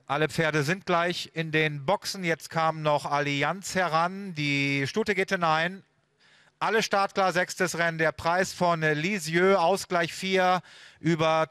Alle Pferde sind gleich in den Boxen. Jetzt kam noch Allianz heran. Die Stute geht hinein. Alle startklar, 6. Rennen. Der Preis von Lisieux, Ausgleich 4, über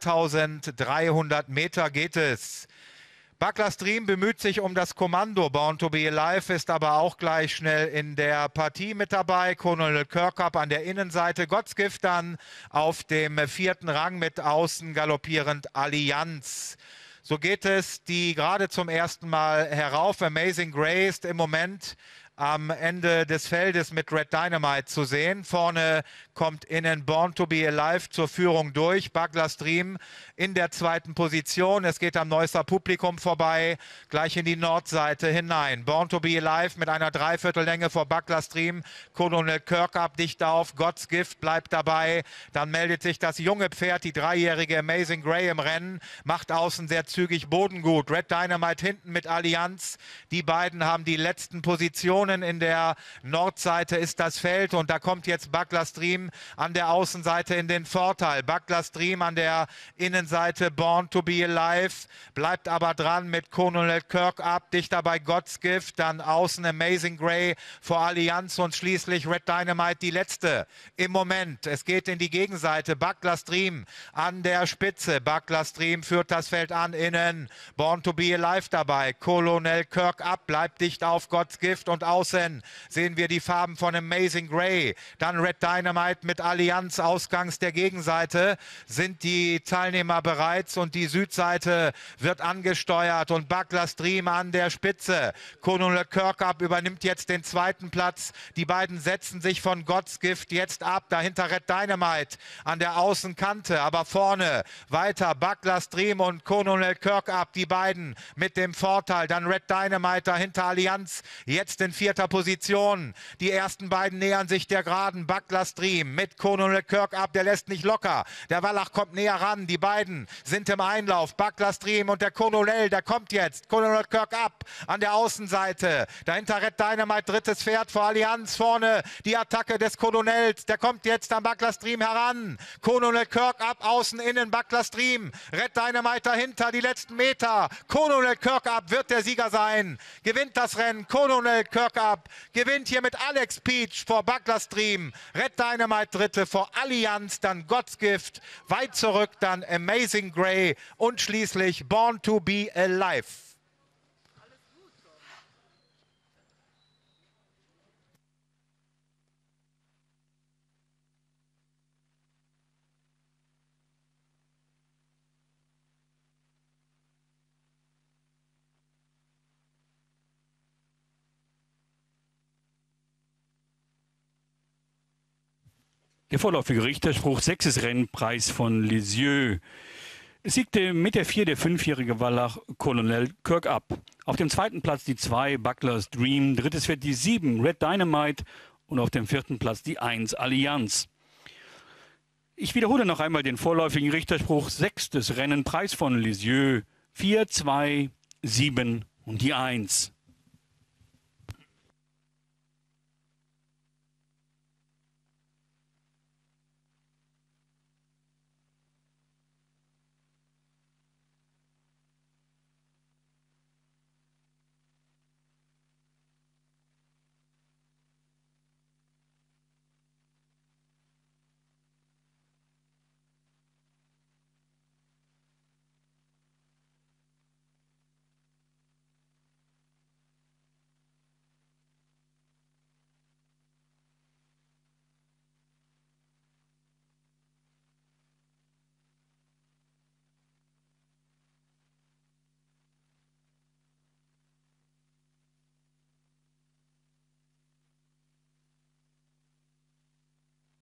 2300 Meter geht es. Buckler's Dream bemüht sich um das Kommando. Born to be Alive ist aber auch gleich schnell in der Partie mit dabei. Colonel Kirkup an der Innenseite. God's Gift dann auf dem 4. Rang mit außen galoppierend Allianz. So geht es die gerade zum ersten Mal herauf. Amazing Grace im Moment am Ende des Feldes mit Red Dynamite zu sehen. Vorne kommt innen Born to be Alive zur Führung durch. Buckler's Dream in der 2. Position. Es geht am Neusser Publikum vorbei, gleich in die Nordseite hinein. Born to be Alive mit einer Dreiviertellänge vor Buckler's Dream. Colonel Kirkup dicht auf. God's Gift bleibt dabei. Dann meldet sich das junge Pferd, die 3-jährige Amazing Grey im Rennen. Macht außen sehr zügig Bodengut. Red Dynamite hinten mit Allianz. Die beiden haben die letzten Positionen. In der Nordseite ist das Feld und da kommt jetzt Buckler's Dream an der Außenseite in den Vorteil. Buckler's Dream an der Innenseite Born to be Alive, bleibt aber dran mit Colonel Kirkup, dichter bei God's Gift, dann außen Amazing Grey vor Allianz und schließlich Red Dynamite die letzte im Moment. Es geht in die Gegenseite, Buckler's Dream an der Spitze. Buckler's Dream führt das Feld an, innen Born to be Alive dabei. Colonel Kirkup bleibt dicht auf God's Gift und außen sehen wir die Farben von Amazing Grey. Dann Red Dynamite mit Allianz. Ausgangs der Gegenseite sind die Teilnehmer bereits und die Südseite wird angesteuert und Buckler's Dream an der Spitze. Colonel Kirkup übernimmt jetzt den 2. Platz. Die beiden setzen sich von God's Gift jetzt ab. Dahinter Red Dynamite an der Außenkante, aber vorne weiter Buckler's Dream und Colonel Kirkup, die beiden mit dem Vorteil. Dann Red Dynamite dahinter Allianz, jetzt in 4. Position. Die ersten beiden nähern sich der Geraden. Buckler's Dream mit Colonel Kirkup, der lässt nicht locker. Der Wallach kommt näher ran. Die beiden sind im Einlauf. Buckler's Dream und der Colonel, der kommt jetzt. Colonel Kirkup an der Außenseite. Dahinter Red Dynamite, 3. Pferd vor Allianz. Vorne die Attacke des Colonels. Der kommt jetzt an Buckler's Dream heran. Colonel Kirkup außen, innen Buckler's Dream. Red Dynamite dahinter, die letzten Meter. Colonel Kirkup wird der Sieger sein. Gewinnt das Rennen. Colonel Kirkup gewinnt hier mit Alex Peach vor Buckler's Dream. Red Dynamite 3. vor Allianz, dann God's Gift. Weit zurück dann Amazing Grey und schließlich Born to be Alive. Der vorläufige Richterspruch, 6. Rennpreis von Lisieux. Es siegte mit der 4 der 5-jährige Wallach Colonel Kirkup. Auf dem 2. Platz die 2 Buckler's Dream, 3. Pferd die 7 Red Dynamite und auf dem 4. Platz die 1 Allianz. Ich wiederhole noch einmal den vorläufigen Richterspruch, 6. Rennen, Preis von Lisieux, 4, 2, 7 und die 1.